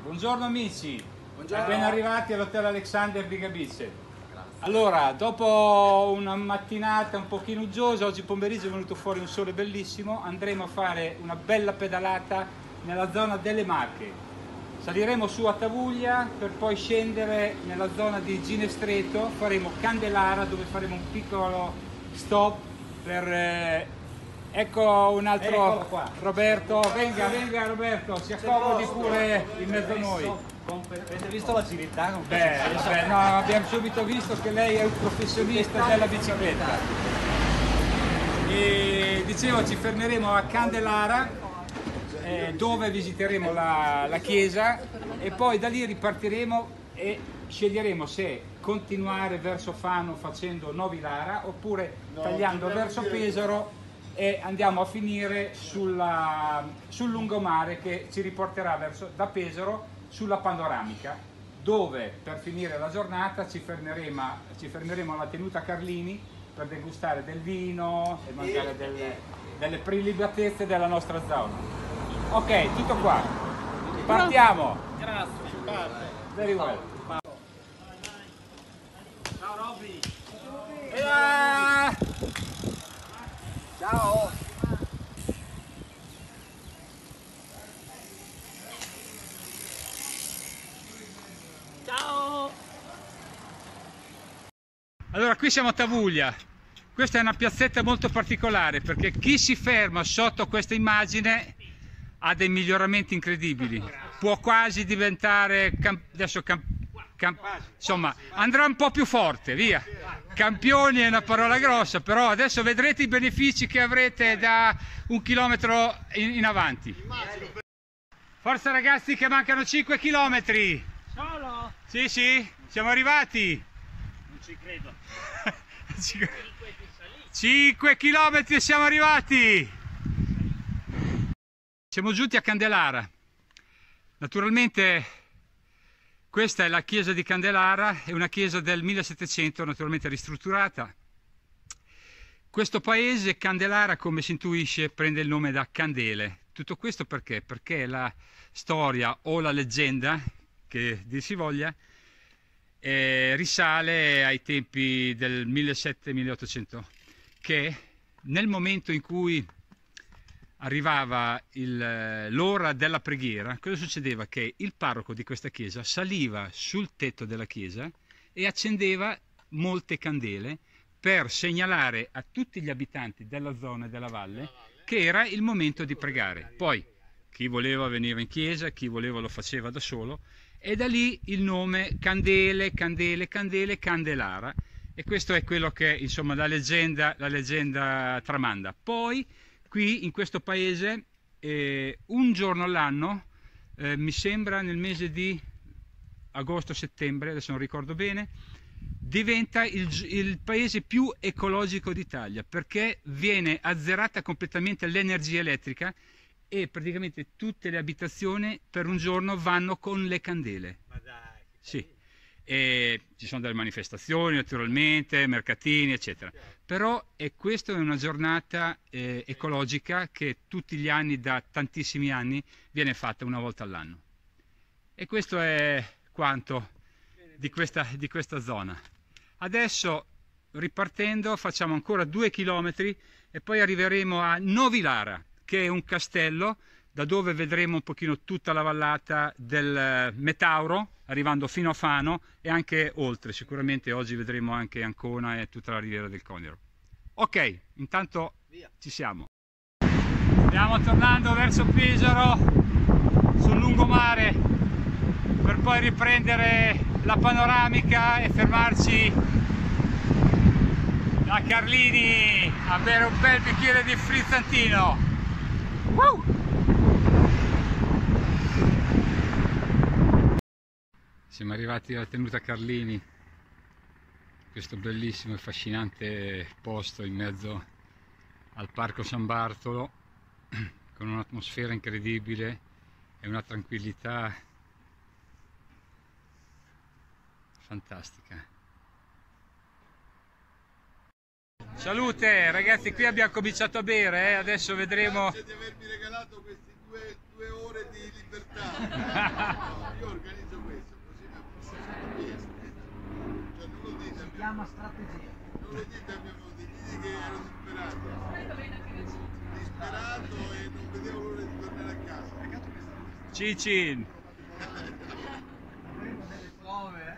Buongiorno amici, Buongiorno. ben arrivati all'Hotel Alexander di Gabice. Allora, dopo una mattinata un pochino uggiosa, oggi pomeriggio è venuto fuori un sole bellissimo, andremo a fare una bella pedalata nella zona delle Marche. Saliremo su a Tavuglia per poi scendere nella zona di Ginestreto, faremo Candelara dove faremo un piccolo stop per... Ecco un altro Roberto, venga Roberto, si accomodi pure in mezzo a noi. Avete visto l'agilità? Beh, no, abbiamo subito visto che lei è un professionista della bicicletta. E dicevo, ci fermeremo a Candelara dove visiteremo la chiesa e poi da lì ripartiremo e sceglieremo se continuare verso Fano facendo Novilara oppure tagliando verso Pesaro e andiamo a finire sul lungomare che ci riporterà da Pesaro sulla panoramica, dove per finire la giornata ci fermeremo alla tenuta Carlini per degustare del vino e mangiare delle prelibatezze della nostra zona. Ok, tutto qua. Partiamo. Grazie. Very well. Ciao Robby. Ciao. Ciao. Allora, qui siamo a Tavuglia. Questa è una piazzetta molto particolare perché chi si ferma sotto questa immagine ha dei miglioramenti incredibili. Può quasi diventare insomma, andrà un po' più forte, via. Campioni è una parola grossa, però adesso vedrete i benefici che avrete da 1 chilometro in avanti. Forza ragazzi che mancano 5 chilometri. Solo? Sì, siamo arrivati. Non ci credo. 5 chilometri e siamo arrivati. Siamo giunti a Candelara. Naturalmente questa è la chiesa di Candelara, è una chiesa del 1700, naturalmente ristrutturata. Questo paese, Candelara, come si intuisce, prende il nome da candele. Tutto questo perché? Perché la storia o la leggenda, che dir si voglia, risale ai tempi del 1700-1800, che nel momento in cui arrivava l'ora della preghiera, cosa succedeva? Che il parroco di questa chiesa saliva sul tetto della chiesa e accendeva molte candele per segnalare a tutti gli abitanti della zona e della valle che era il momento di pregare. Poi chi voleva veniva in chiesa, chi voleva lo faceva da solo e da lì il nome Candele, Candelara, e questo è quello che insomma la leggenda tramanda. Poi qui in questo paese un giorno all'anno, mi sembra nel mese di agosto-settembre, adesso non ricordo bene, diventa il paese più ecologico d'Italia perché viene azzerata completamente l'energia elettrica e praticamente tutte le abitazioni per un giorno vanno con le candele. Ma dai. Sì. E ci sono delle manifestazioni naturalmente, mercatini eccetera, però questa è una giornata ecologica che tutti gli anni, da tantissimi anni, viene fatta una volta all'anno. E questo è quanto di questa zona. Adesso ripartendo facciamo ancora 2 chilometri e poi arriveremo a Novilara, che è un castello da dove vedremo un pochino tutta la vallata del Metauro, arrivando fino a Fano e anche oltre. Sicuramente oggi vedremo anche Ancona e tutta la riviera del Conero. Ok, intanto ci siamo. Stiamo tornando verso Pesaro, sul lungomare, per poi riprendere la panoramica e fermarci da Carlini a bere un bel bicchiere di frizzantino. Siamo arrivati alla tenuta Carlini, questo bellissimo e affascinante posto in mezzo al Parco San Bartolo, con un'atmosfera incredibile e una tranquillità fantastica. Salute ragazzi, qui abbiamo cominciato a bere, adesso vedremo. Grazie di avermi regalato queste due ore di libertà. chiama strategia. Non lo dite a mia moglie, gli che ero disperato e non vedevo l'ora di tornare a casa. Cicin! Avremo delle prove,